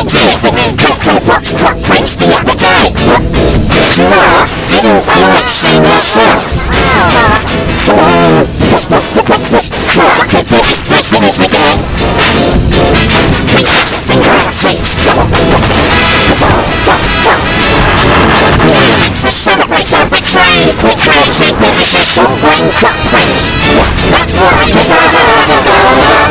idea when you Coco watch footprints the other day. Tomorrow, didn't quite see myself. Crap, it's 6 minutes again. We had to think on our feet. To celebrate our victory, we created malicious brain footprints. That's why